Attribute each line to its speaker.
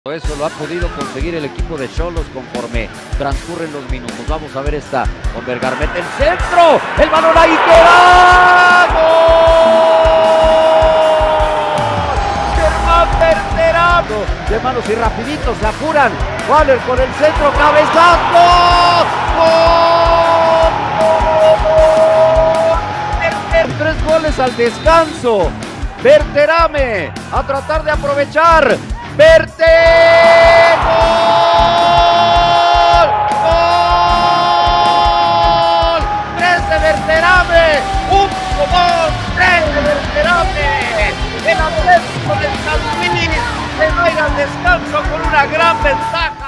Speaker 1: Eso lo ha podido conseguir el equipo de Xolos conforme transcurren los minutos. Vamos a ver esta con Vergara, mete el centro, el balón ahí queda, ¡gol! Germán Berterame, de manos y rapidito se apuran, Waller con el centro, cabezazo, ¡gol! Tres goles al descanso, Berterame a tratar de aprovechar. ¡Verte! ¡Gol! ¡Gol! ¡Tres de Berterame! ¡Un gol! ¡Tres de Berterame! El Atlético del San Luis se va a ir al descanso con una gran ventaja.